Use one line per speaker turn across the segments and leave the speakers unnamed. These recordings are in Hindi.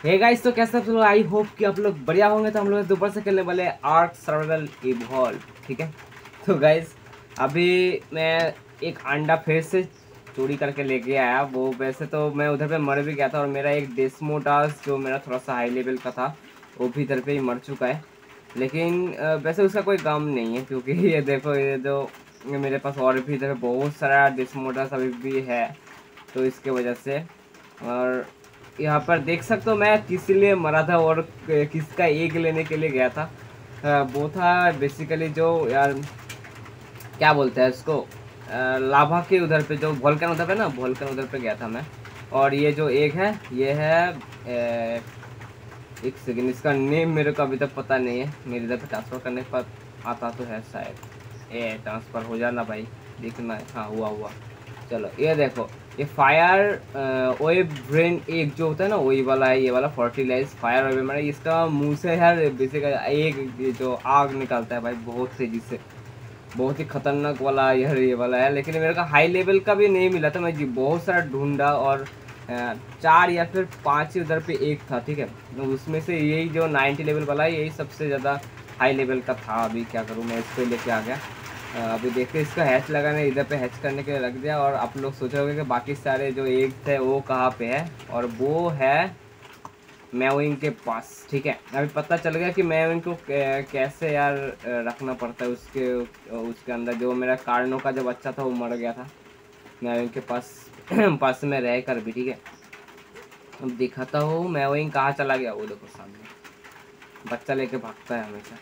हे गाइस, तो कैसे आप लोग? आई होप कि आप लोग बढ़िया होंगे। तो हम लोग दोबारा से खेलने वाले आर्क सर्वाइवल इवॉल्व, ठीक है। तो गाइस, अभी मैं एक अंडा फिर से चोरी करके लेके आया। वो वैसे तो मैं उधर पे मर भी गया था, और मेरा एक डेस्मोटास जो मेरा थोड़ा सा हाई लेवल का था वो भी इधर पे ही मर चुका है। लेकिन वैसे उसका कोई गम नहीं है, क्योंकि ये देखो, ये जो मेरे पास और भी इधर बहुत सारा डेस्मोटास अभी भी है, तो इसके वजह से। और यहाँ पर देख सकते हो मैं किस लिए मरा था और किसका एग लेने के लिए गया था। वो था बेसिकली जो यार क्या बोलते हैं उसको, लाभा के उधर पे, जो वोल्कन उधर पे ना, वोल्कन उधर पे गया था मैं। और ये जो एग है ये है एक सेकेंड, इसका नेम मेरे को अभी तक पता नहीं है। मेरे इधर पे ट्रांसफ़र करने पर आता तो है शायद। ये ट्रांसफ़र हो जाना भाई, देखना है। हाँ, हुआ हुआ। चलो ये देखो, ये फायर वेब ब्रेन एक जो होता है ना, वही वाला है। ये वाला फर्टिलाइज फायर वेब, मतलब इसका मुंह से यार बेसिकली एक जो आग निकलता है भाई, बहुत तेजी से। बहुत ही खतरनाक वाला ये वाला है। लेकिन मेरे को हाई लेवल का भी नहीं मिला था। मैं जी बहुत सारा ढूंढा, और 4 या फिर 5 ही उधर पे एक था, ठीक है। तो उसमें से यही जो 90 लेवल वाला है, यही सबसे ज़्यादा हाई लेवल का था। अभी क्या करूँ, मैं इसको लेके आ गया। अभी देखते इसका हैच लगाने, इधर पे हैच करने के लिए रख दिया। और आप लोग सोच रहे होंगे कि बाकी सारे जो एग थे वो कहाँ पे है, और वो है मैविंग के पास, ठीक है। अभी पता चल गया कि मैविंग को कैसे यार रखना पड़ता है। उसके उसके अंदर जो मेरा कार्नो का जो बच्चा था वो मर गया था मैविंग के पास पास में रह कर भी, ठीक है। अब दिखाता हूँ मैविंग कहाँ चला गया। वो देखो सामने बच्चा लेके भागता है हमेशा।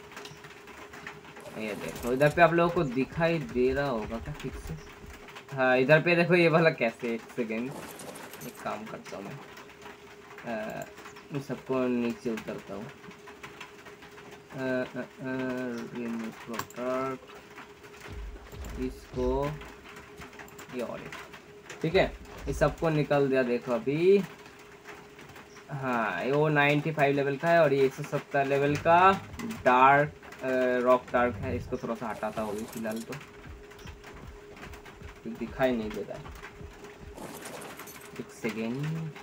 ये देखो इधर पे आप लोगों को दिखाई दे रहा होगा क्या ठीक से? हाँ, इधर पे देखो ये वाला कैसे। एक सेकेंड, एक काम करता हूँ मैं, इन सबको नीचे उतरता हूँ। इसको ये और ठीक है, इस सबको निकल दिया। देखो अभी, हाँ, ये वो 95 लेवल का है, और ये 170 लेवल का डार्क रॉक डार्क है। इसको थोड़ा सा हटाता होगी फिलहाल, तो दिखाई नहीं दे रहा है। एक सेकेंड,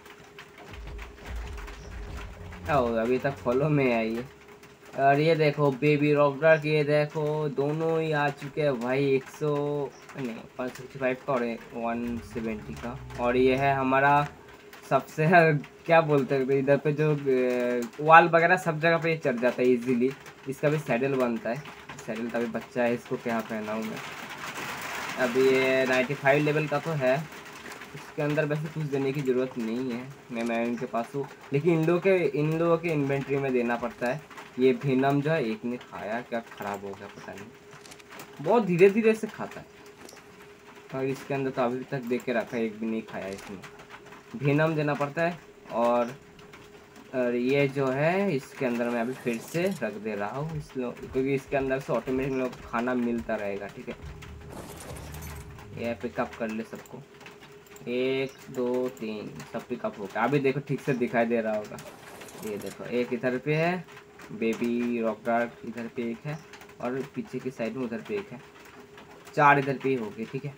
अभी तक फॉलो में आई है। और ये देखो बेबी रॉक डार्क, ये देखो दोनों ही आ चुके हैं भाई। 100 नहीं, 165 का और 170 का। और ये है हमारा सबसे क्या बोलते हैं इधर पे, जो वाल वगैरह सब जगह पे ये चढ़ जाता है इजीली। इसका भी सैडल बनता है। सैडल का भी बच्चा है, इसको क्या पहनाऊँ मैं। अभी ये 95 लेवल का तो है। इसके अंदर वैसे कुछ देने की ज़रूरत नहीं है, मैं इनके पास हूँ। लेकिन इन लोगों के इन्वेंट्री में देना पड़ता है। ये भेनम जो है, एक ने खाया क्या, ख़राब हो गया पता नहीं। बहुत धीरे धीरे से खाता है। और इसके अंदर तो अभी तक दे के रखा है, एक भी नहीं खाया इसने। भेनम देना पड़ता है। और ये जो है इसके अंदर मैं अभी फिर से रख दे रहा हूँ क्योंकि इसके अंदर से ऑटोमेटिक लोग खाना मिलता रहेगा, ठीक है। ये पिकअप कर ले सबको, 1 2 3 सब पिकअप हो गया। अभी देखो ठीक से दिखाई दे रहा होगा। ये देखो एक इधर पे है बेबी रॉक डार्क, इधर पे एक है, और पीछे की साइड में उधर पे एक है। 4 इधर पे ही हो गए, ठीक है।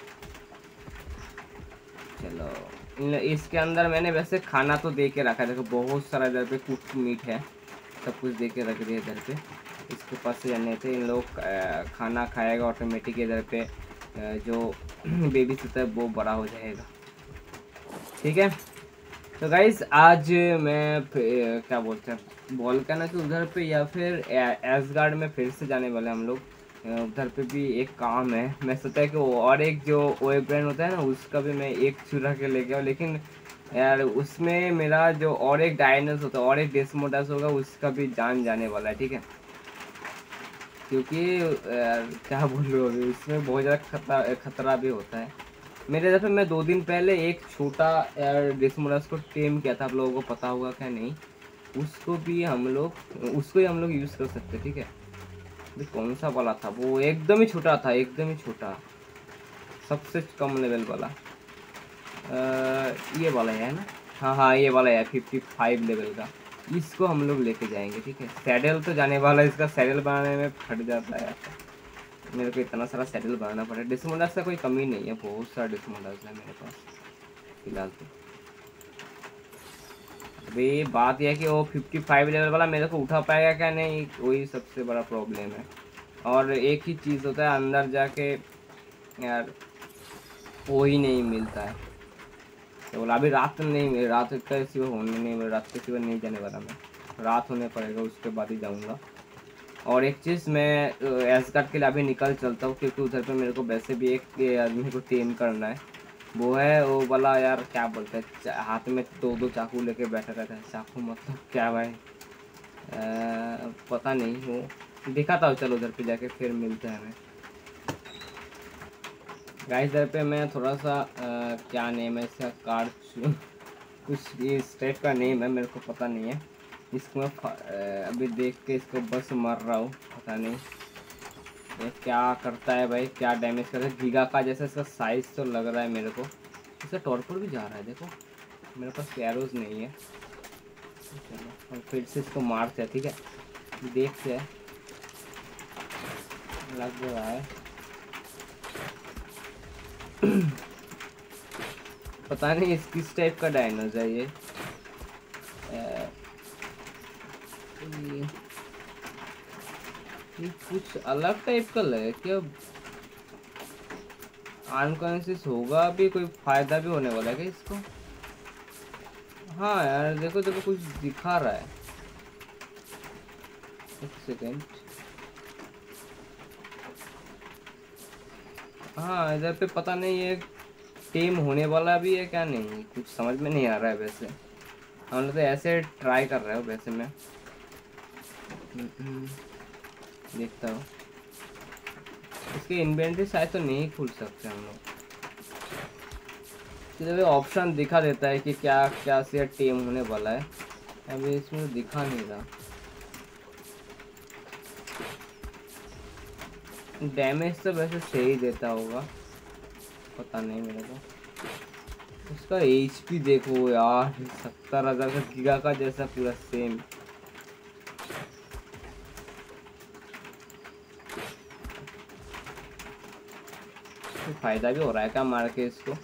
चलो इसके अंदर मैंने वैसे खाना तो दे के रखा है। देखो बहुत सारा इधर पे कुक मीट है, सब कुछ दे के रख दिया इधर पे। इसके पास से जाने थे, इन लोग खाना खाएगा ऑटोमेटिक। इधर पे जो बेबी होता है वो बड़ा हो जाएगा, ठीक है। तो गाइस आज मैं क्या बोलते हैं, वोल्कन है तो उधर पे, या फिर एसगार्ड में फिर से जाने वाले हम लोग। उधर पे भी एक काम है। मैं सोचा है कि और एक जो वेब ब्रांड होता है ना, उसका भी मैं एक चुरा के ले गया। लेकिन यार उसमें मेरा जो और एक डायनोस होता है, और एक डेस्मोडास होगा, उसका भी जान जाने वाला है, ठीक है। क्योंकि क्या बोल रहे हो, अभी उसमें बहुत ज़्यादा खतरा भी होता है। मेरे तरफ मैं 2 दिन पहले एक छोटा डिसमोरस को टेम किया था, आप लोगों को पता होगा क्या नहीं। उसको भी हम लोग, उसको ही हम लोग यूज़ कर सकते, ठीक है। ये कौन सा वाला था वो, एकदम ही छोटा था, एकदम ही छोटा, सबसे कम लेवल वाला। ये वाला है ना, हाँ हाँ ये वाला है 55 लेवल का। इसको हम लोग लेके जाएंगे, ठीक है। सैडल तो जाने वाला, इसका सैडल बनाने में फट जाता है। मेरे को इतना सारा सैडल बनाना पड़ा। डिसमोडास का कोई कमी नहीं है, बहुत सारा डिसमोडास है मेरे पास फिलहाल तो। भाई बात यह है कि वो 55 लेवल वाला मेरे को उठा पाएगा क्या नहीं, वही सबसे बड़ा प्रॉब्लम है। और एक ही चीज़ होता है अंदर जाके यार, वो ही नहीं मिलता है। तो बोला अभी रात नहीं, रात का सिवा होने नहीं, रात के सिवा नहीं जाने वाला मैं, रात होने पड़ेगा उसके बाद ही जाऊँगा। और एक चीज़ मैं एसगार्ड के लिए अभी निकल चलता हूँ, क्योंकि उधर पे मेरे को वैसे भी एक आदमी को टेम करना है। वो है वो वाला यार, क्या बोलते हैं, हाथ में दो दो चाकू लेके बैठा रहता है। चाकू मतलब क्या भाई, पता नहीं, वो दिखाता हूँ। चलो उधर पे जाके फिर मिलते हैं हमें। गाइस इधर पे मैं थोड़ा सा क्या नेम है इसका, कार कुछ इस टाइप का नेम है, मेरे को पता नहीं है। इसको मैं अभी देख के इसको बस मर रहा हूँ, पता नहीं ये क्या करता है भाई, क्या डैमेज करता है। गीगा का जैसा इसका साइज तो लग रहा है मेरे को। इसका टॉर्पोड भी जा रहा है, देखो मेरे पास कैरोज नहीं है। चलो हम फिर से इसको मारते हैं, ठीक है, देखते हैं। लग रहा है पता नहीं इस किस टाइप का डायनोज है ये। ये कुछ अलग टाइप का लगे क्या, अनकॉन्शियस होगा, अभी कोई फायदा भी होने वाला है क्या इसको। हाँ यार देखो देखो कुछ दिखा रहा है, एक सेकेंड। हाँ इधर पे पता नहीं ये टेम होने वाला भी है क्या, नहीं कुछ समझ में नहीं आ रहा है। वैसे हम लोग तो ऐसे ट्राई कर रहे हो, वैसे मैं देखता हूँ। इसके इन्वेंटरी शायद तो नहीं खुल सकते हम लोग, इधर ऑप्शन दिखा देता है कि क्या क्या से टेम होने वाला है। अभी इसमें तो दिखा नहीं रहा। डैमेज तो वैसे सही देता होगा, पता नहीं मेरे को। उसका एचपी देखो यार, 70,000 का, गीगा का जैसा पूरा सेम। तो फायदा भी हो रहा है क्या मार के इसको,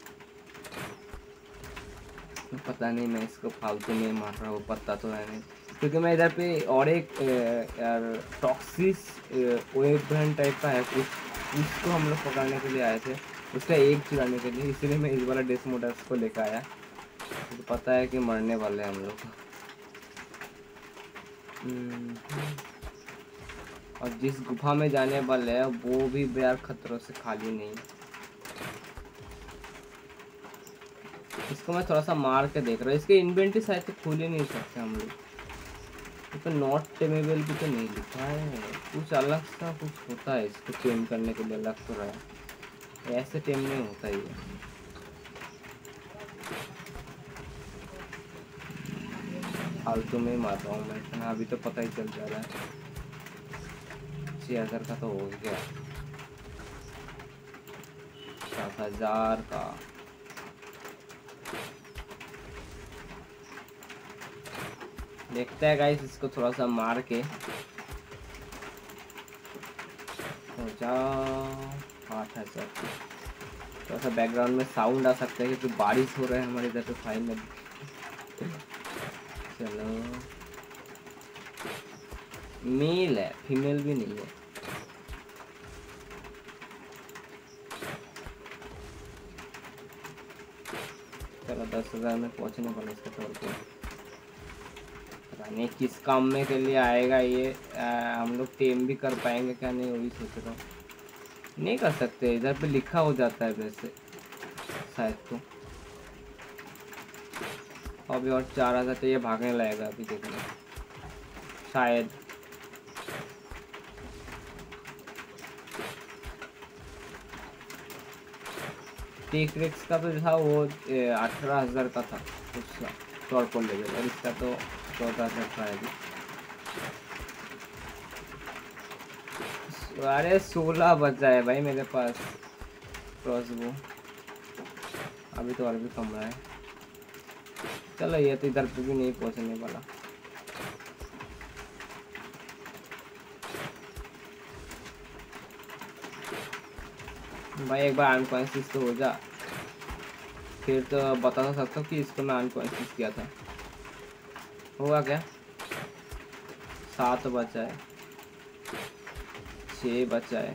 पता नहीं। मैं इसको फालतू में मार रहा हूँ, पता तो है नहीं, क्योंकि मैं इधर पे और एक यार टॉक्सिस वेब टाइप का है कुछ, उसको हम लोग पकड़ने के लिए आए थे, उसका एक चुराने के लिए, इसलिए मैं इस वाला डेस्मोडस को लेकर आया। तो पता है कि मरने वाले हैं हम लोग। और जिस गुफा में जाने वाले हैं वो भी यार खतरों से खाली नहीं। इसको मैं थोड़ा सा मार के देख रहा हूँ, इसके इन्वेंटरी शायद तो खोल ही नहीं सकते हम लोग। तो नॉट टेमेबल भी तो नहीं लिखा है, कुछ अलग सा कुछ होता है इसको टेम करने के लिए, अलग तो रहा है, ऐसे टेम नहीं होता ये। फालतू में ही मार रहा हूँ मैं इतना, अभी तो पता ही चल जा रहा है। 6,000 का तो हो गया, 7,000 का। देखते हैं गाइस इसको थोड़ा सा मार के। हो जाओ 8,000। थोड़ा सा बैकग्राउंड में साउंड आ सकता है क्योंकि बारिश हो रहा है हमारे इधर तो फाइनल। चलो मेल है, फीमेल भी नहीं है। चलो 10,000 में पहुंचने वाला इसका तौर पर, पता नहीं किस काम में के लिए आएगा ये। हम लोग टेम भी कर पाएंगे क्या नहीं, वही सोच रहा हूँ। नहीं कर सकते, इधर पे लिखा हो जाता है वैसे शायद तो। अभी और 4,000 चाहिए, भागने लगेगा अभी, देखना शायद। टेक्रिक्स का तो था वो 18,000 का था उसका टॉर्पोड लेवल, और इसका तो 14,000 का है अभी। अरे 16 बचा है भाई मेरे पास क्रॉसबो, अभी तो और भी कम रहा है। चलो ये तो इधर पे भी नहीं पहुंचने वाला। भाई एक बार अनकॉन्शियस तो हो जा, फिर तो बता सकता हूँ कि इसको मैं अनकॉन्शियस किया था। हुआ क्या? 7 बचा है, 6 बचा है,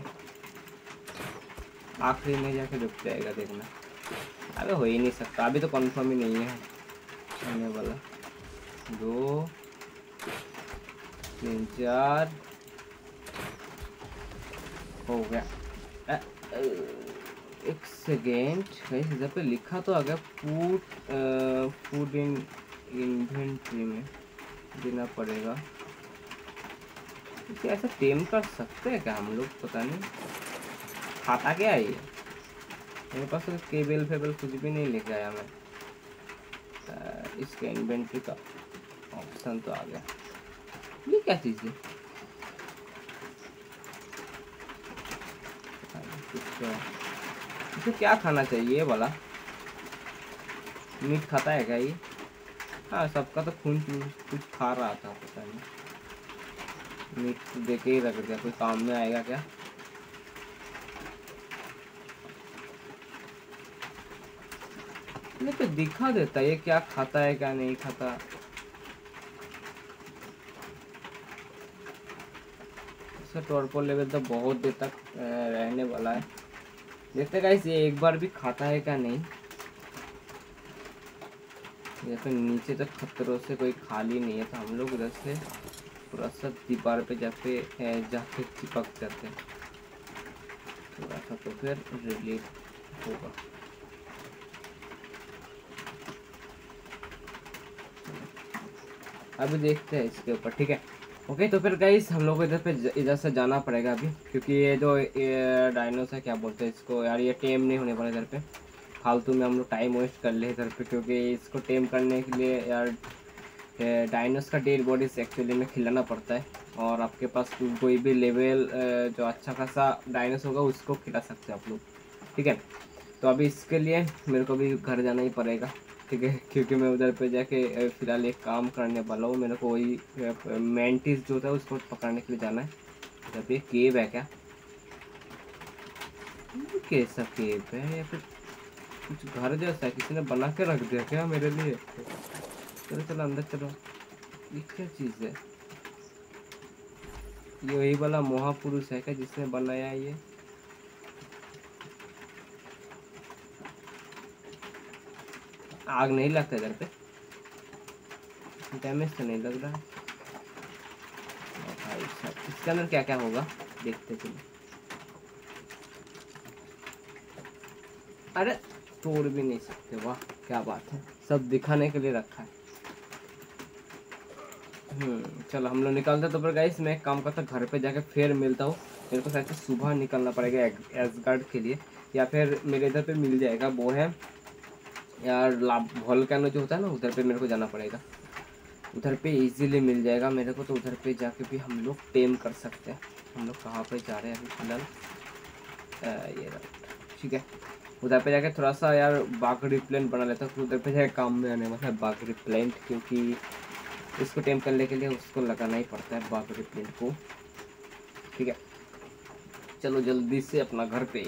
आखिरी में जाके रुक जाएगा देखना। अबे हो ही नहीं सकता, अभी तो कंफर्म ही नहीं है होने वाला। 2 3 4 हो गया। एक सेकेंड गाइस, इधर पे लिखा तो आ गया फूड इन इन्वेंट्री में देना पड़ेगा। क्या ऐसा टेम कर सकते हैं क्या हम लोग? पता नहीं खाता क्या है ये। मेरे पास तो केबल फेबल कुछ भी नहीं लेके आया मैं। इसके इन्वेंट्री का ऑप्शन तो आ गया। ये क्या चीज़ है? इसे क्या खाना चाहिए ये वाला? मीट खाता है क्या ये? हाँ, सबका तो खून कुछ खा रहा था, पता नहीं। मीट तो देके ही रख दिया, कोई काम में आएगा क्या? नहीं तो दिखा देता ये क्या खाता है क्या नहीं खाता। इसका टॉर्पो लेवल तो बहुत देर तक रहने वाला है। देखते गाइस ये एक बार भी खाता है क्या नहीं। ये तो नीचे तक खतरों से कोई खाली नहीं है, तो हम लोग उधर से थोड़ा सा दीवार पे जाके चिपक जाते हैं थोड़ा सा, तो फिर रिलीफ होगा। अभी देखते हैं इसके ऊपर, ठीक है। ओके, तो फिर गाइस हम लोग को इधर से जाना पड़ेगा अभी, क्योंकि ये जो डायनोस है, क्या बोलते हैं इसको यार, ये टेम नहीं होने वाला इधर पे। फालतू में हम लोग टाइम वेस्ट कर ले इधर पे, क्योंकि इसको टेम करने के लिए यार डायनोस का डेड बॉडी एक्चुअली में खिलाना पड़ता है। और आपके पास कोई भी लेवल जो अच्छा खासा डायनोस होगा उसको खिला सकते हैं आप लोग, ठीक है। तो अभी इसके लिए मेरे को भी घर जाना ही पड़ेगा, ठीक है, क्योंकि मैं उधर पे जाके फिलहाल एक काम करने वाला हूँ। मेरे को वही मेंटिस जो था उसको पकड़ने के लिए जाना है। जब ये केव है क्या? ये कैसा केव है? या फिर कुछ घर जैसा है, किसी ने बना के रख दिया क्या मेरे लिए? चलो चलो अंदर चलो। ये क्या चीज़ है? ये वही वाला महापुरुष है क्या जिसने बनाया है ये? आग नहीं लगता इधर पे? डैमेज तो नहीं लग रहा है भाई साहब। इसके अंदर क्या क्या होगा देखते चलो। अरे तोड़ भी नहीं सकते, वाह क्या बात है, सब दिखाने के लिए रखा है। चलो हम लोग निकलते। तो पर गाइस मैं एक काम करता, घर पे जाके फिर मिलता हूँ। मेरे को शायद से सुबह निकलना पड़ेगा एसगार्ड के लिए, या फिर मेरे इधर पे मिल जाएगा, वो है यार वोल्केनो जो होता है ना, उधर पे मेरे को जाना पड़ेगा। उधर पे इजीली मिल जाएगा मेरे को, तो उधर पे जाके भी हम लोग टेम कर सकते हैं। हम लोग कहाँ पे जा रहे हैं अभी फिलहाल? ये राइट, ठीक है। उधर पे जाके थोड़ा सा यार बागड़ी प्लेन बना लेता हूँ, उधर पे जाके काम में आने वाला है बागड़ी प्लेन, क्योंकि इसको टेम करने के लिए उसको लगाना ही पड़ता है बागड़ी प्लेन को, ठीक है। चलो जल्दी से अपना घर पे।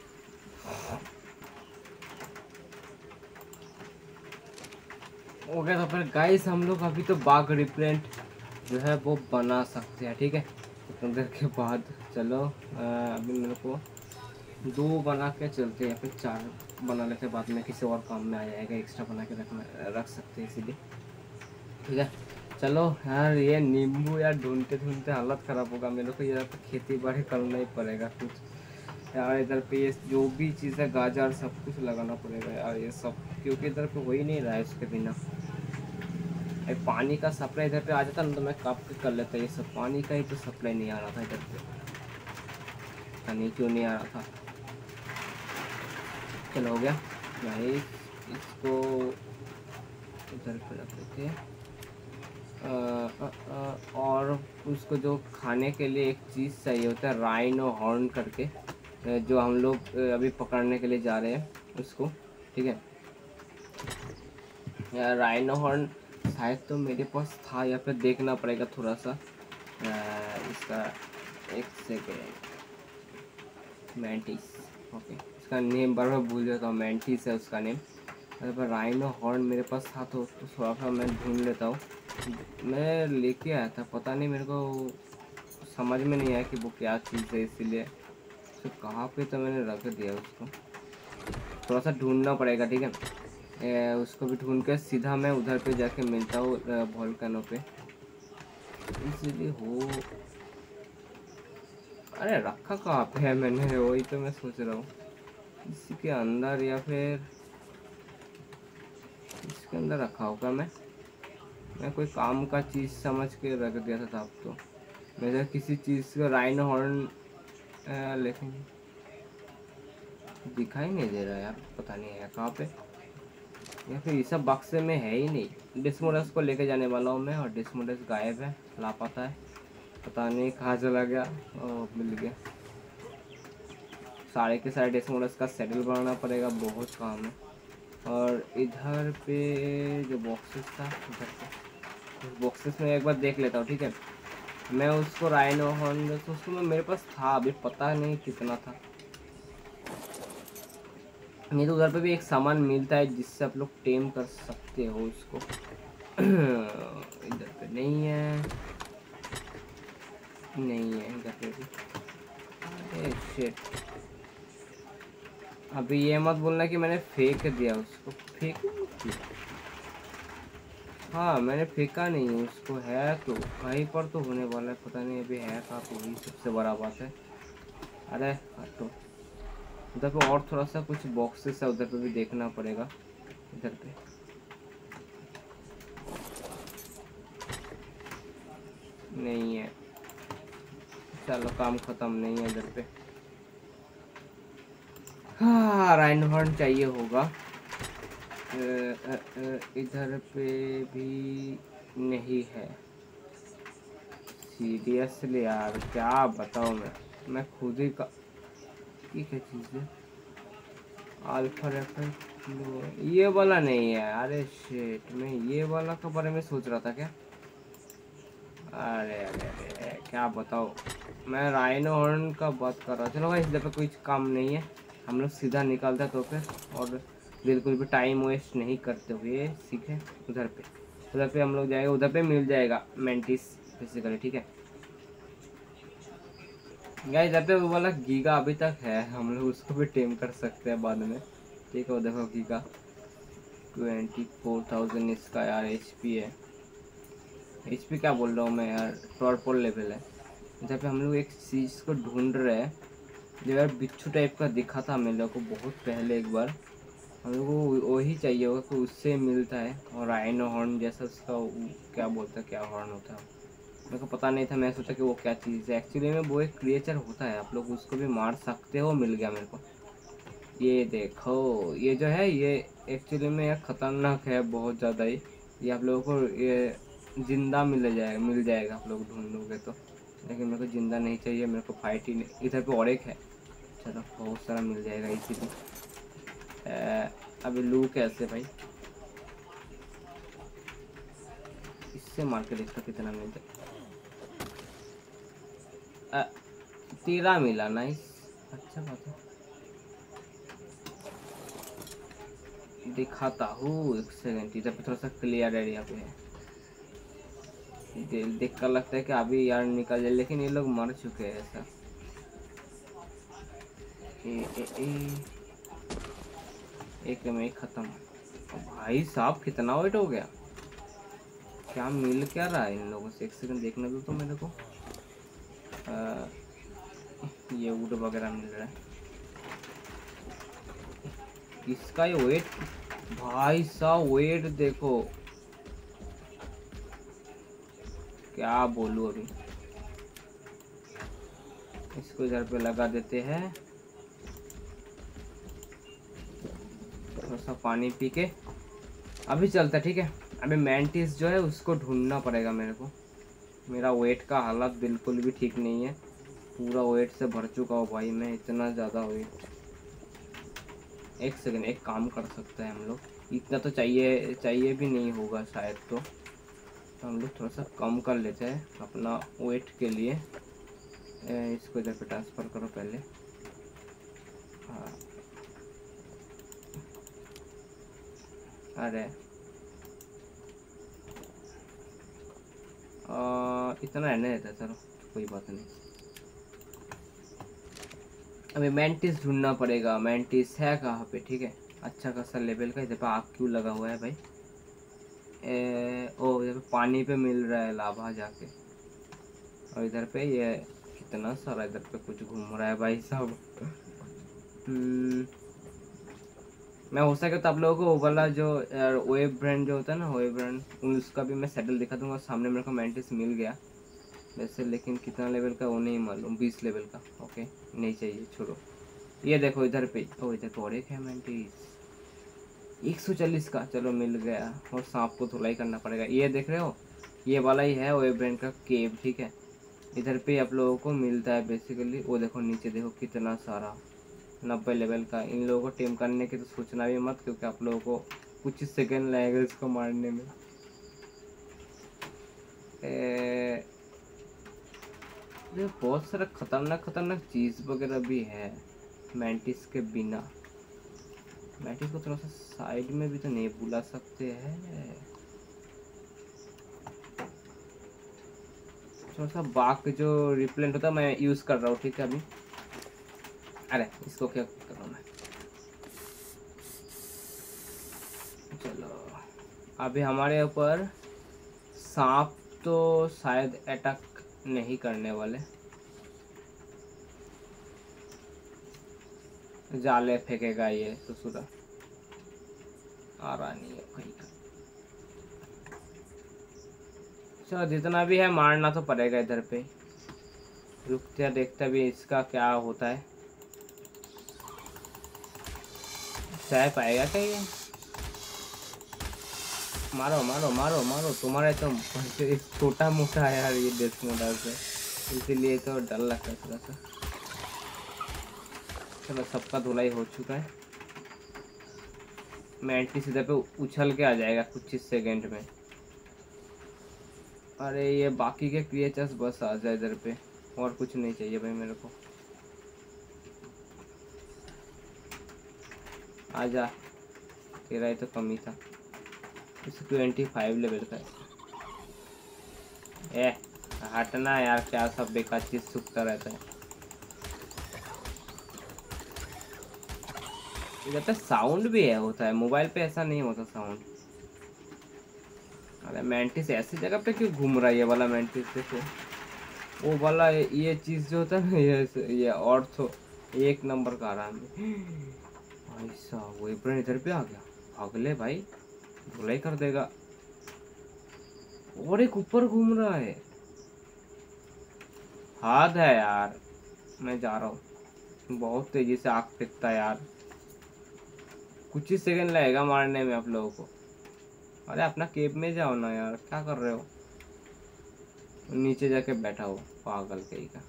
हो गया। तो फिर गाइस हम लोग अभी तो बाग रिप्लेंट जो है वो बना सकते हैं, ठीक है। इतनी देर के बाद चलो अभी मेरे को 2 बना के चलते हैं, या फिर 4 बना लेते हैं, बाद में किसी और काम में आ जाएगा, एक्स्ट्रा बना के रख सकते हैं इसीलिए, ठीक है। चलो यार ये नींबू यार ढूंढते ढूंढते हालत ख़राब होगा मेरे को। इधर पे खेती बाड़ी करना ही पड़ेगा कुछ यार। इधर पे ये जो भी चीज़ है गाजर सब कुछ लगाना पड़ेगा यार ये सब, क्योंकि इधर पे हो ही नहीं रहा है उसके बिना। पानी का सप्लाई इधर पे आ जाता ना तो मैं कब के कर लेता। ये सब पानी का ही तो सप्लाई नहीं आ रहा था इधर पे, पता नहीं क्यों नहीं आ रहा था। चलो हो गया भाई, इसको इधर पे रख देते हैं। और उसको जो खाने के लिए एक चीज़ चाहिए होता है राइनो हॉर्न करके, जो हम लोग अभी पकड़ने के लिए जा रहे हैं उसको, ठीक है। राइनो हॉर्न शायद तो मेरे पास था, या फिर देखना पड़ेगा थोड़ा सा इसका। एक सेकेंड, मैंटिस, ओके। इसका नेम बार बार भूल जाता हूँ, मैंटिस है उसका नेम। अगर राइनो हॉर्न मेरे पास था तो थोड़ा सा मैं ढूंढ लेता हूँ। मैं लेके आया था, पता नहीं मेरे को समझ में नहीं आया कि वो क्या चीज़ है, इसीलिए तो कहाँ पे तो मैंने रख दिया उसको। थोड़ा सा ढूंढना पड़ेगा, ठीक है। उसको भी ढूंढ के सीधा मैं उधर पे जाके मिलता हूँ वॉल्केनो पे, इसीलिए हो। अरे रखा कहाँ पे है मैंने, वही तो मैं सोच रहा हूँ। इसी के अंदर या फिर इसके अंदर रखा होगा। मैं कोई काम का चीज़ समझ के रख दिया था अब तो। मेरे किसी चीज़ का राइनो हॉर्न, लेकिन दिखाई नहीं दे रहा यार, पता नहीं है कहाँ पे। या फिर इस सब बक्से में है ही नहीं। डिस्मोडस को लेके जाने वाला हूँ मैं, और डिस्मोडस गायब है, लापता है, पता नहीं कहाँ चला गया। मिल गया। सारे के सारे डिस्मोडस का सेटल बनाना पड़ेगा, बहुत काम है। और इधर पे जो बॉक्सेस था, इधर पे उस बॉक्सेस में एक बार देख लेता हूँ, ठीक है। मैं उसको राइनो हॉर्न तो उसको मेरे पास था, अभी पता नहीं कितना था। नहीं तो उधर पे भी एक सामान मिलता है जिससे आप लोग टेम कर सकते हो उसको। इधर पे नहीं है, नहीं है इधर पे भी। अरे शिट, अभी ये मत बोलना कि मैंने फेंक दिया उसको। फेंक दिया? हाँ मैंने फेंका नहीं है उसको, है तो कहीं पर तो होने वाला है, पता नहीं अभी है कहाँ, तो वही सबसे बड़ा बात है। अरे हटो, उधर पे और थोड़ा सा कुछ बॉक्सेस है, उधर पे भी देखना पड़ेगा। इधर पे नहीं है, चलो काम खत्म, नहीं है इधर पे। हाँ राइनो हॉर्न चाहिए होगा। इधर पे भी नहीं है। सीरियसली यार क्या बताऊँ मैं खुद ही का। ये क्या चीज़ है? अल्फा रेफर, ये वाला नहीं है। अरे शिट, मैं ये वाला के बारे में सोच रहा था क्या। अरे अरे अरे क्या बताओ, मैं राइनो हॉर्न का बात कर रहा था। चलो भाई इस पे कुछ काम नहीं है, हम लोग सीधा निकलते हैं तो फिर, और बिल्कुल भी टाइम वेस्ट नहीं करते हुए सीखे। उधर पे हम लोग जाएंगे, उधर पे मिल जाएगा मेंटिस बेसिकली, ठीक है। गाइस इधर पे वो वाला गीगा अभी तक है, हम लोग उसको भी टेम कर सकते हैं बाद में, ठीक है। वो देखो गीगा 24,000 इसका यार HP है। HP क्या बोल रहा हूँ मैं यार, टॉर्पोल लेवल है। जहाँ पे हम लोग एक चीज़ को ढूंढ रहे हैं जो यार बिच्छू टाइप का दिखा था मेरे को बहुत पहले एक बार। हम लोग को वही चाहिए होगा कि उससे मिलता है, और राइनो हॉर्न जैसा उसका क्या बोलता है, क्या हॉर्न होता है मेरे को पता नहीं था। मैं सोचा कि वो क्या चीज़ है, एक्चुअली में वो एक क्रिएचर होता है, आप लोग उसको भी मार सकते हो। मिल गया मेरे को। ये देखो ये जो है ये एक्चुअली में यार खतरनाक है बहुत ज़्यादा ही। ये आप लोगों को ये जिंदा मिल जाएगा आप लोग ढूंढोगे तो। लेकिन मेरे को जिंदा नहीं चाहिए, मेरे को फाइट ही नहीं। इधर पे और एक है, चलो बहुत सारा मिल जाएगा इसीलिए। अभी लू कैसे भाई, इससे मार के देखता कितना मिलता है। 13 मिला, नाइस, अच्छा बात है। दिखाता हूँ एक सेकेंड, इधर पे थोड़ा सा क्लियर एरिया पे है। देख कर लगता है कि अभी यार निकल जाए, लेकिन ये लोग मर चुके हैं ऐसा। एक में खत्म। भाई साहब कितना वेट हो गया, क्या मिल क्या रहा है इन लोगों से, एक सेकंड देखने दो तो मेरे को। ये वुड वगैरह मिल रहा है। इसका ये वेट, भाई साहब वेट देखो, क्या बोलूं अभी। इसको इधर पे लगा देते हैं, थोड़ा सा पानी पी के अभी चलता है, ठीक है। अभी मैंटिस जो है उसको ढूंढना पड़ेगा मेरे को। मेरा वेट का हालत बिल्कुल भी ठीक नहीं है, पूरा वेट से भर चुका हूँ भाई मैं, इतना ज़्यादा वेट। एक सेकंड, एक काम कर सकते हैं हम लोग, इतना तो चाहिए भी नहीं होगा शायद, तो हम लोग थोड़ा सा कम कर लेते हैं अपना वेट के लिए। इसको इधर पे ट्रांसफ़र करो पहले। हाँ अरे इतना रहने देता है, चलो कोई बात नहीं। अभी मैंटिस ढूंढना पड़ेगा, मैंटिस है कहाँ पे, ठीक है। अच्छा खासा लेवल का। इधर पे आग क्यों लगा हुआ है भाई? ओ इधर पे पानी पे मिल रहा है लाभा जाके। और इधर पे ये कितना सारा इधर पे कुछ घूम रहा है भाई साहब। मैं हो सके तो आप लोगों को वो वाला जो वेब ब्रांड जो होता है ना, वेब ब्रांड, उसका भी मैं सैडल दिखा दूंगा। सामने मेरे को मैंटिस मिल गया वैसे, लेकिन कितना लेवल का वो नहीं मालूम। 20 लेवल का। ओके नहीं चाहिए, छोड़ो। ये देखो इधर पे, ओ इधर तो और एक है मैंटिस 140 का। चलो मिल गया। और सांप को धुलाई करना पड़ेगा। ये देख रहे हो, ये वाला ही है वेब ब्रांड का केव, ठीक है। इधर पे आप लोगों को मिलता है बेसिकली। वो देखो नीचे देखो कितना सारा 90 लेवल का। इन लोगों को टीम करने की तो सोचना भी मत, क्योंकि आप लोगों को कुछ सेकंड लगेगा इसको मारने में। ये बहुत सारा खतरनाक खतरनाक चीज वगैरह भी है मैंटिस के बिना। मैंटिस को थोड़ा सा साइड में भी तो नहीं बुला सकते हैं। थोड़ा सा बाक जो रिप्लेंट होता है मैं यूज कर रहा हूँ, ठीक है अभी। अरे इसको क्या करूँ मैं। चलो अभी हमारे ऊपर सांप तो शायद अटैक नहीं करने वाले। जाले फेंकेगा ये ससुरा, आ रहा नहीं है कहीं का। चलो जितना भी है मारना तो पड़ेगा इधर पे। रुकते देखते भी इसका क्या होता है। सह पाएगा क्या ये? मारो मारो मारो मारो। तुम्हारे तो छोटा मोटा है यार ये डेथ मोडा से, इसीलिए तो डर लगता है थोड़ा सा। चलो सबका धुलाई हो चुका है। मैंटिस इधर पे उछल के आ जाएगा कुछ ही सेकंड में। अरे ये बाकी के क्रिएचर्स बस आ जाए इधर पे, और कुछ नहीं चाहिए भाई मेरे को। आजा, तेरा ही तो कमी था। इस 25 लेवल का है। ए हटना यार, क्या सब बेकार चीज सूखता रहता है। इधर पे साउंड भी है, होता है मोबाइल पे ऐसा नहीं होता साउंड। अरे मैंटिस ऐसी जगह पे क्यों घूम रहा है ये वाला मैंटिस? देखो वो वाला ये चीज जो होता है ना, ये ऑर्थो एक नंबर का आराम है। भाई साहब वो एप्रन इधर पे आ गया। भाग ले भाई, धुलाई कर देगा। और एक ऊपर घूम रहा है। हाथ है यार। मैं जा रहा हूँ, बहुत तेजी से आग फेंकता है यार। कुछ ही सेकंड लगेगा मारने में आप लोगों को। अरे अपना केव में जाओ ना यार, क्या कर रहे हो? नीचे जाके बैठा हो पागल कहीं का।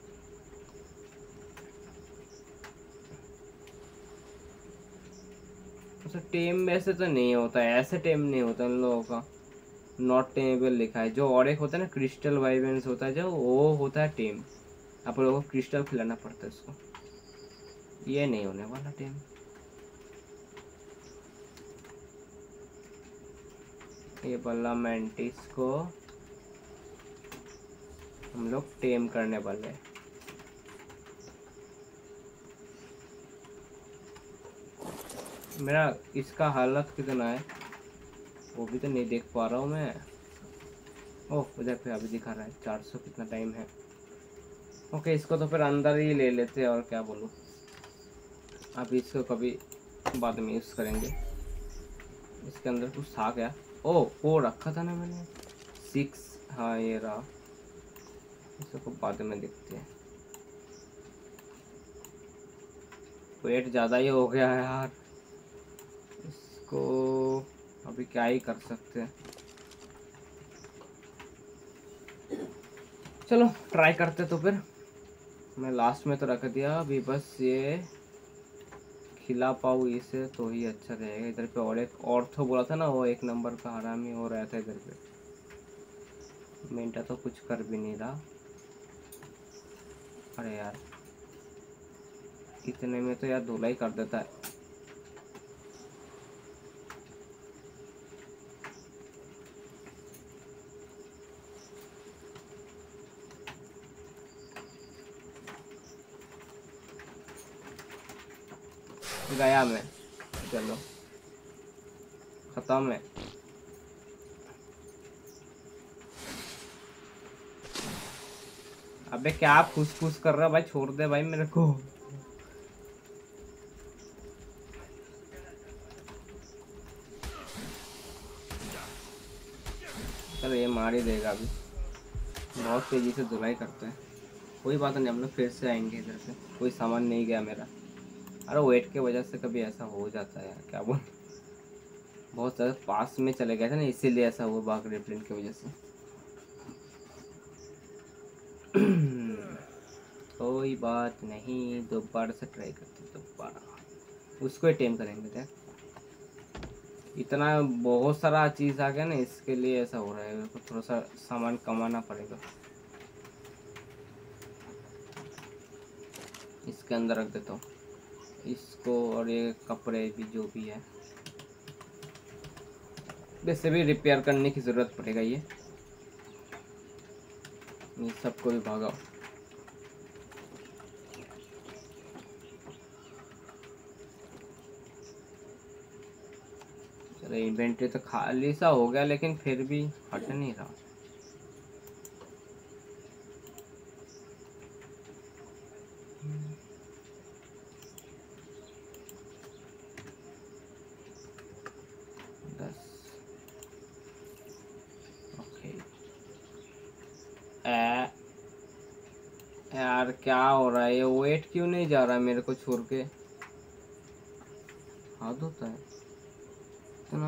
अच्छा टेम वैसे तो नहीं होता है, ऐसे टेम नहीं होता उन लोगों का। नॉट टेमेबल लिखा है। जो और एक होता है ना क्रिस्टल वाइवेंस होता है जो, वो होता है टेम। आप लोगों को क्रिस्टल खिलाना पड़ता है उसको। ये नहीं होने वाला टेम। ये बल्ला मैंटिस को हम लोग टेम करने वाले हैं। मेरा इसका हालत कितना है वो भी तो नहीं देख पा रहा हूँ मैं। ओह उधर पे अभी दिखा रहा है 400। कितना टाइम है? ओके इसको तो फिर अंदर ही ले लेते हैं, और क्या बोलूँ। अभी इसको कभी बाद में यूज़ करेंगे। इसके अंदर कुछ था क्या? ओह वो रखा था ना मैंने 6। हाँ ये रहा। इसको बाद में देखते हैं। वेट ज़्यादा ही हो गया है यार। इसको अभी क्या ही कर सकते हैं। चलो ट्राई करते तो फिर। मैं लास्ट में तो रख दिया, अभी बस ये खिला पाऊँ इसे तो ही अच्छा रहेगा। इधर पे और एक ऑर्थो बोला था ना, वो एक नंबर का हरामी हो रहा था इधर पे। मिनटा तो कुछ कर भी नहीं रहा। अरे यार इतने में तो यार धुलाई कर देता है। गया मैं, चलो खत्म है। अबे क्या फूस फूस कर रहा है भाई, छोड़ दे भाई मेरे को। चलो ये मार ही देगा अभी, बहुत तेजी से धुलाई करते हैं। कोई बात नहीं, हम लोग फिर से आएंगे इधर से। कोई सामान नहीं गया मेरा। अरे वेट के वजह से कभी ऐसा हो जाता है यार, क्या बोल, बहुत ज़्यादा पास में चले गए थे ना, इसीलिए ऐसा हुआ बाग रिप्लेंट की वजह से। कोई बात नहीं, दोबारा से ट्राई करते, दोबारा उसको ही टेम करेंगे। देख इतना बहुत सारा चीज़ आ गया ना, इसके लिए ऐसा हो रहा है। तो थोड़ा सा सामान कमाना पड़ेगा। इसके अंदर रख देता हूँ इसको, और ये कपड़े भी जो भी है, वैसे भी रिपेयर करने की ज़रूरत पड़ेगा। ये सबको भी भागाओ। चलो इन्वेंटरी तो खाली सा हो गया, लेकिन फिर भी हट नहीं रहा। यार क्या हो रहा है, ये वेट क्यों नहीं जा रहा है मेरे को छोड़ के। हाथ होता है इतना।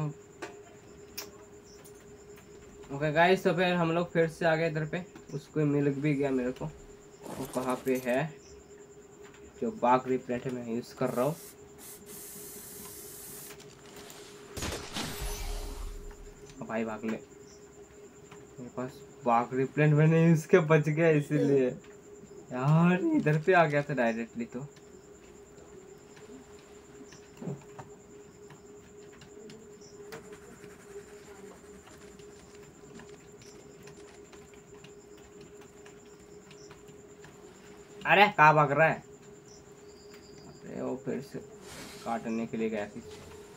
ओके गाइस, तो फिर हम लोग फिर से आ गए इधर पे। उसको मिल भी गया मेरे को। वो कहाँ पे है जो बाग रिप्लेंट में यूज कर रहा हूँ। भाई भाग ले, मेरे पास बाग रिप्लेंट मैंने यूज के बच गया, इसीलिए यार इधर पे आ गया था डायरेक्टली। तो अरे कहाँ भाग रहा है। अरे वो फिर से काटने के लिए गया थी।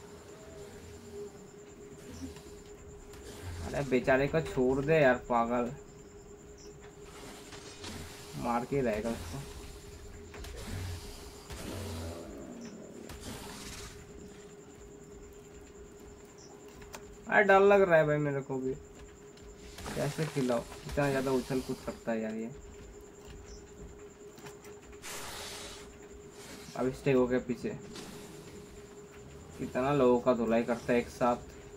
अरे बेचारे को छोड़ दे यार, पागल मार के रहेगा उसको। अरे डर लग रहा है भाई मेरे को भी, कैसे खिलाओ, इतना ज्यादा उछल कूद करता है यार ये। अब स्टे हो गया पीछे, कितना लोगों का धुलाई करता है एक साथ।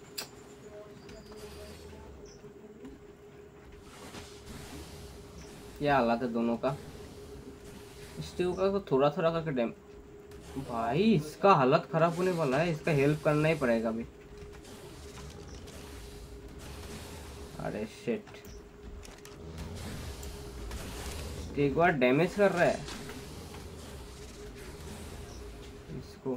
क्या हालत है दोनों का। स्टीव का तो थोड़ा थोड़ा करके डैम। भाई इसका हालत खराब होने वाला है, इसका हेल्प करना ही पड़ेगा अभी। अरे शिट, एक बार डैमेज कर रहा है इसको।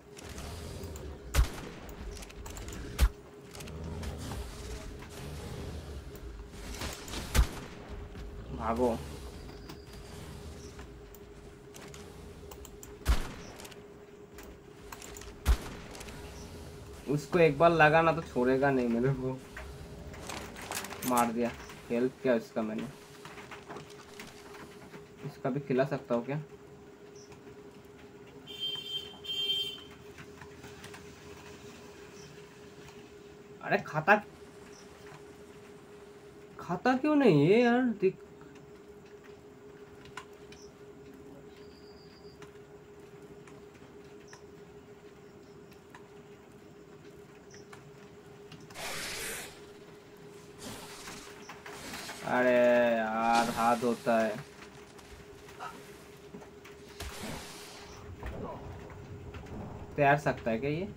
भागो। उसको एक बार लगा ना तो छोड़ेगा नहीं मेरे को। मार दिया। हेल्प किया इसका मैंने। इसका भी खिला सकता हूँ क्या। अरे खाता खाता क्यों नहीं है यार, दिख। अरे यार हाथ होता है। तैर सकता है क्या ये।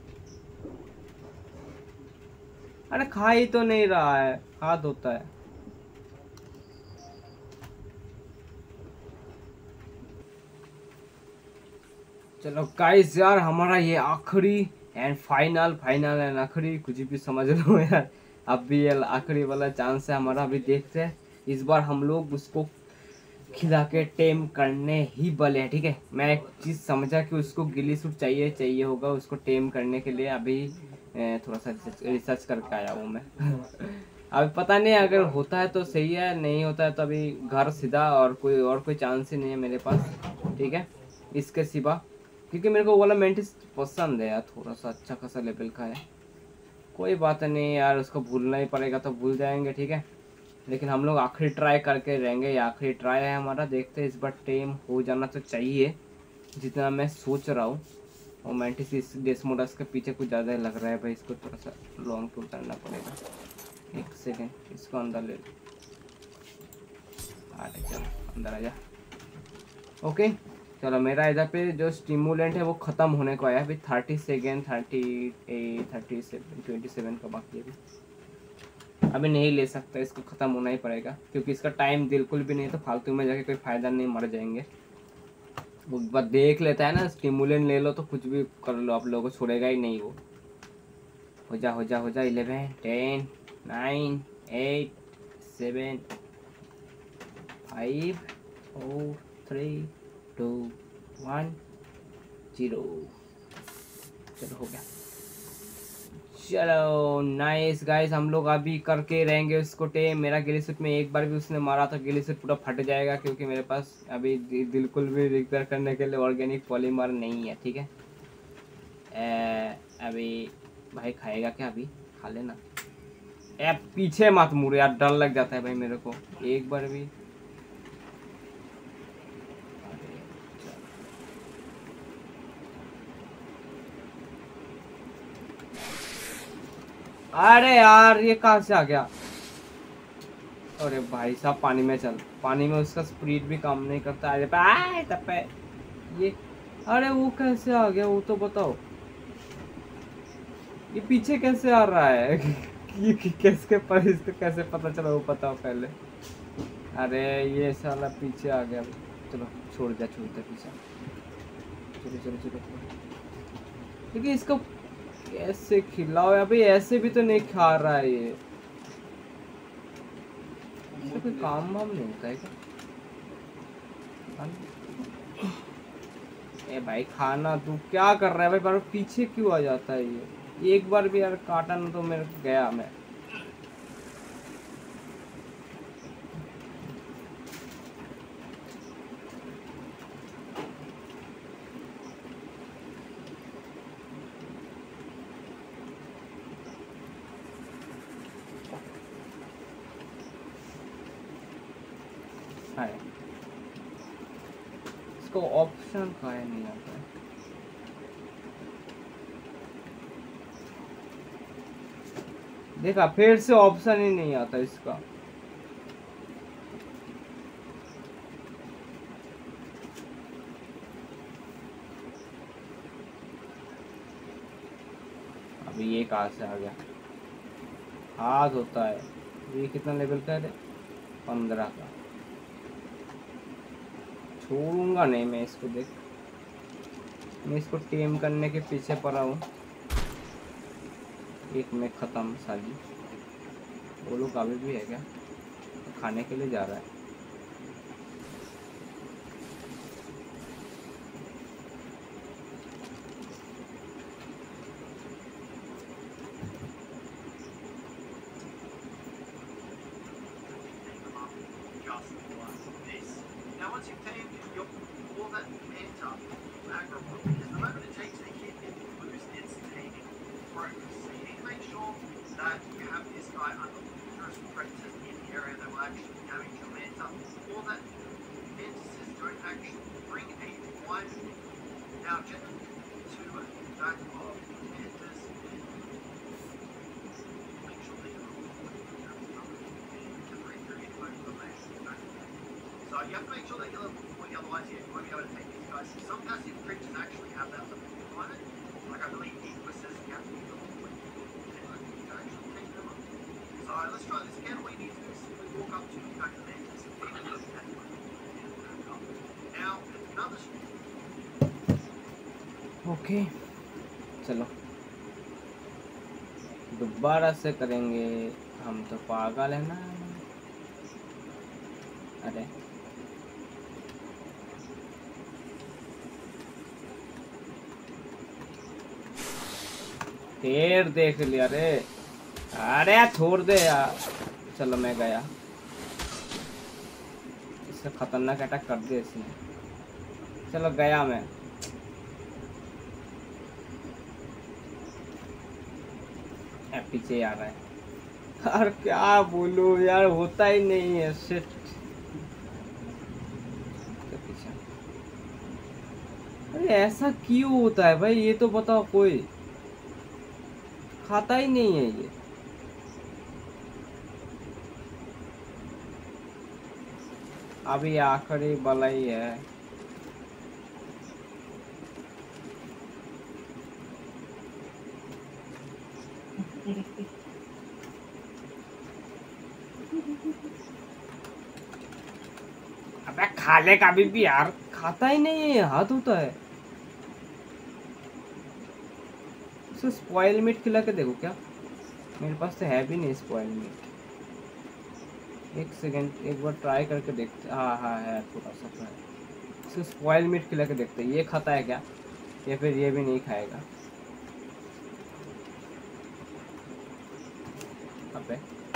अरे खा ही तो नहीं रहा है, हाथ होता है। चलो गाइस यार, हमारा ये आखिरी एंड फाइनल एंड आखिरी, कुछ भी समझ लो यार। अब भी ये आखिरी वाला चांस है हमारा। अभी देखते हैं इस बार हम लोग उसको खिला के टेम करने ही वाले हैं, ठीक है। मैं एक चीज़ समझा कि उसको गिली सूट चाहिए होगा उसको टेम करने के लिए। अभी थोड़ा सा रिसर्च करके आया हूँ मैं। अभी पता नहीं, अगर होता है तो सही है, नहीं होता है तो अभी घर सीधा, और कोई चांस ही नहीं है मेरे पास, ठीक है, इसके सिवा। क्योंकि मेरे को वो वाला मेंटिस पसंद है यार, थोड़ा सा अच्छा खासा लेवल का है। कोई बात नहीं यार, उसको भूलना ही पड़ेगा तो भूल जाएंगे, ठीक है। लेकिन हम लोग आखिरी ट्राई करके रहेंगे, ये आखिरी ट्राई है हमारा। देखते हैं, इस बार टेम हो जाना तो चाहिए जितना मैं सोच रहा हूँ। और मैंटिस इस डेस्मोडस के पीछे कुछ ज़्यादा लग रहा है भाई, इसको थोड़ा सा लॉन्ग पे उतारना पड़ेगा। एक सेकेंड, इसको अंदर ले लो। अरे चलो अंदर आ जा। ओके चलो, मेरा इधर पे जो स्टिमुलेंट है वो ख़त्म होने को आया। अभी 30 सेकेंड, 38, 37, 27 का बाकी है अभी नहीं ले सकता, इसको ख़त्म होना ही पड़ेगा क्योंकि इसका टाइम बिल्कुल भी नहीं है, तो फालतू में जाके कोई फ़ायदा नहीं, मर जाएंगे। वो बस देख लेता है ना, स्टिमुलेंट ले लो तो कुछ भी कर लो, आप लोगों को छोड़ेगा ही नहीं वो। हो जा हो जा हो जा। 11, 10, 9, 8, 7, 5, 4, 3, 2, 1, 0। चलो हो गया। चलो नाइस गाइस, हम लोग अभी करके रहेंगे उसको टेम। मेरा गिली सूट में एक बार भी उसने मारा तो गिली सूट पूरा फट जाएगा, क्योंकि मेरे पास अभी बिल्कुल भी रिपेयर करने के लिए ऑर्गेनिक पॉलीमर नहीं है, ठीक है। अभी भाई खाएगा क्या? अभी खा लेना। पीछे मत मुड़ यार, डर लग जाता है भाई मेरे को एक बार भी। अरे यार ये कहाँ से आ गया? अरे भाई साहब, पानी में चल, पानी में उसका स्पीड भी काम नहीं करता। अरे तब पे ये, अरे वो कैसे आ गया वो तो बताओ। ये पीछे कैसे आ रहा है? ये कैसे पर इसको कैसे पता चला वो बताओ पहले। अरे ये साला पीछे आ गया। चलो छोड़ दे पीछे। चलो चलो चलो। लेकिन इसको कैसे खिलाओ अभी? ऐसे भी तो नहीं खा रहा है ये। इसका कोई काम वाम नहीं होता है क्या? ए भाई खाना, तू क्या कर रहा है भाई? बार पीछे क्यों आ जाता है ये? एक बार भी यार काटा ना तो मेरे गया मैं। इसको ऑप्शन का है, नहीं आता है। देखा, फिर से ऑप्शन ही नहीं आता इसका। अभी ये कहाँ से आ गया? हाथ होता है। ये कितना लेवल का है? 15 का। छोड़ूंगा नहीं मैं इसको। देख, मैं इसको टेम करने के पीछे पड़ा हूँ। एक में ख़त्म साली। वो लोग अभी भी है क्या? तो खाने के लिए जा रहा है।
You have to make sure that you're level 40, otherwise you won't be able to take these guys. Some passive creatures actually have that level requirement. Like I believe Equus says you have to be level 40 to actually take them up. So let's try this again. All you need to do is simply walk up to the back of the mantis and feed it and back up. Now, another
okay चलो दोबारा से करेंगे। हम तो पागल है ना। अरे फिर देख लिया रे। अरे छोड़ दे यार। चलो मैं गया। इससे खतरनाक अटैक कर दिया इसने। चलो गया मैं। पीछे आ रहा है। यार क्या बोलूं यार, होता ही नहीं है। शिट। अरे ऐसा क्यों होता है भाई, ये तो बताओ। कोई खाता ही नहीं है ये। अभी आखिरी वाला ही है। अबे खा ले कभी भी यार, खाता ही नहीं है। हाथ होता है। उसे स्पॉइल मीट खिला के देखो क्या। मेरे पास तो है भी नहीं स्पॉइल मीट। एक सेकंड, एक बार ट्राई करके देखते। हाँ हाँ है, थोड़ा सा तो है। उसे स्पॉइल मीट खिला के देखते, ये खाता है क्या या फिर ये भी नहीं खाएगा। अबे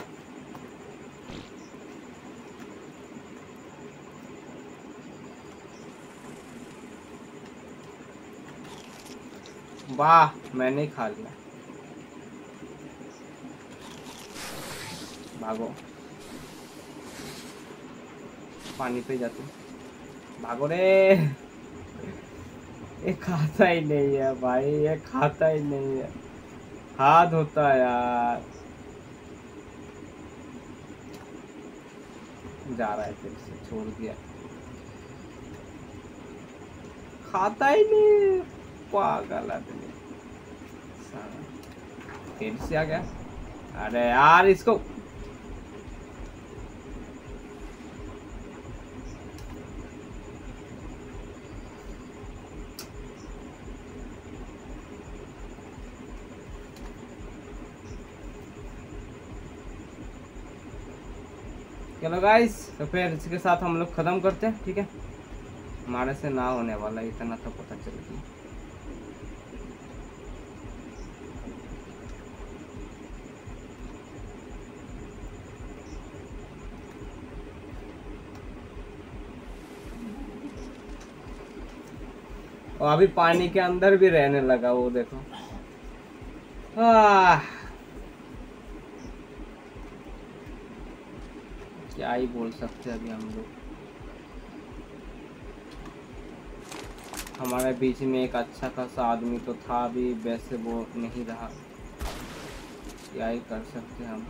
वाह, मैंने ही खा लिया। भागो, पानी पे जाते। भागो रे। ये खाता ही नहीं है भाई, ये खाता ही नहीं है। हाथ होता है यार। जा रहा है फिर से, छोड़ दिया। खाता ही नहीं। पागल आदमी साला। फिर से आ गया। अरे यार इसको। चलो गाइस, तो फिर इसके साथ हम लोग खत्म करते हैं, ठीक है। हमारे से ना होने वाला, इतना तो पता चल गया। और अभी पानी के अंदर भी रहने लगा वो, देखो। क्या ही बोल सकते हैं अभी हम लोग। हमारे बीच में एक अच्छा खासा आदमी तो था, अभी वैसे वो नहीं रहा। क्या ही कर सकते हम।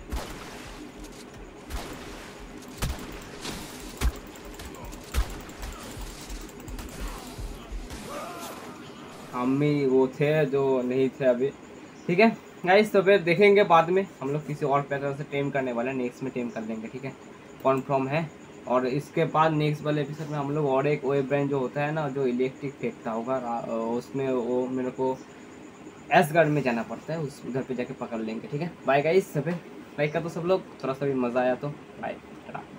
हम ही वो थे जो नहीं थे अभी, ठीक है गाइस। तो फिर देखेंगे बाद में, हम लोग किसी और पैटर्न से टेम करने वाले हैं। नेक्स्ट में टेम कर लेंगे, ठीक है, कॉन्फर्म है। और इसके बाद नेक्स्ट वाले एपिसोड में हम लोग और एक वेब ब्रांड जो होता है ना, जो इलेक्ट्रिक फेंकता होगा, उसमें वो मेरे को एसगार्ड में जाना पड़ता है, उस घर पे जाके पकड़ लेंगे, ठीक है। Bye guys. सब लाइक कर दो सब लोग, थोड़ा सा भी मज़ा आया तो बाय।